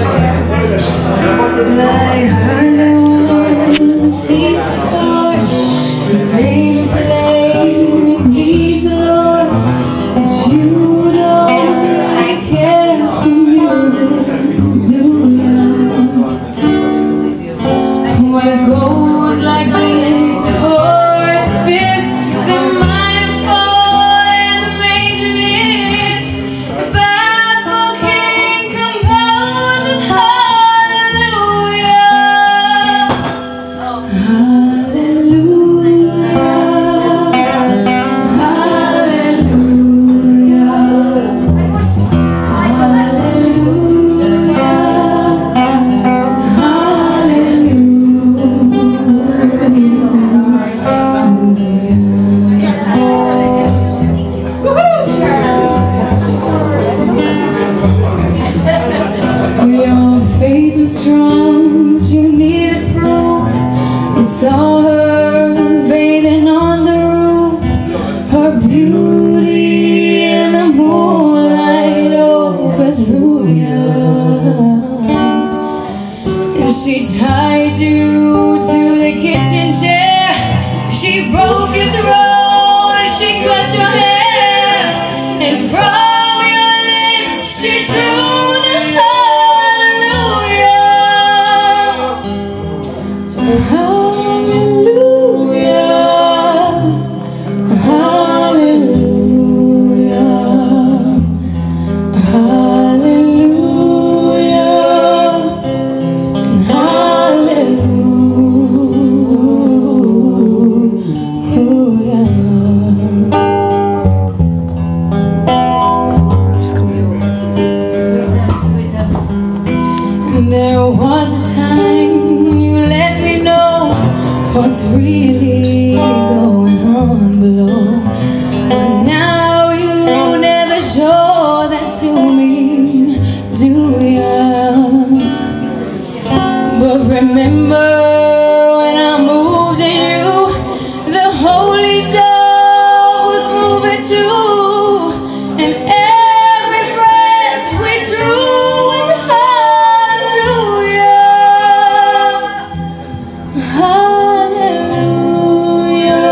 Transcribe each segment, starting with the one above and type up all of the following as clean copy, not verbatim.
heard there was a seashore, the day you played, please the Lord, but you don't really care for music, do you? When it goes like this, the fourth, fifth, the minor four, and the major lift, the baffled king composes hallelujah, hallelujah, your faith was strong, but you needed proof. You saw her bathing on the roof, her beauty in the moonlight overthrew you, and she tied you to the kitchen chair. She broke your throat, and she cut your hair, and from your lips she drew the hallelujah, hallelujah, hallelujah, there was a time when you let me know what's really going on below, but now you never show that to me, do ya? But remember when I moved in you, the holy dove was moving too, and every breath we drew was hallelujah, hallelujah,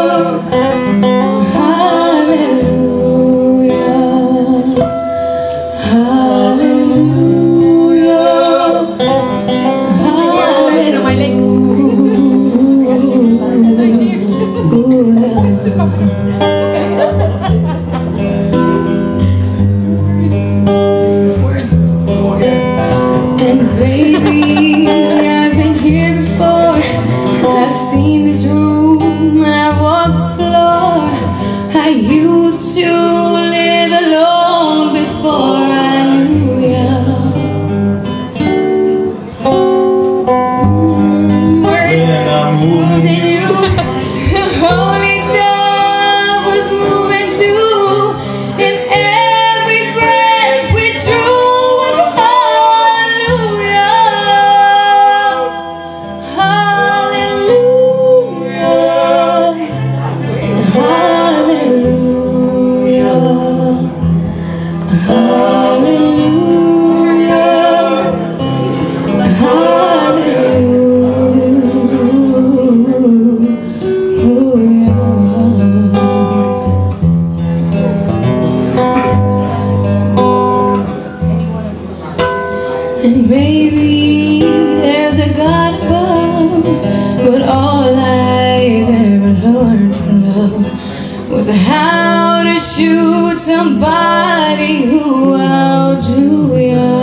and baby, I've been here before. I've seen this room and I've walked this floor. I used to live alone before I knew ya. When I moved in you, the holy dove was moving too, and every breath we drew was hallelujah, hallelujah, hallelujah, and maybe there's a God above, but all I've ever learned from love was how to shoot somebody who outdrew you.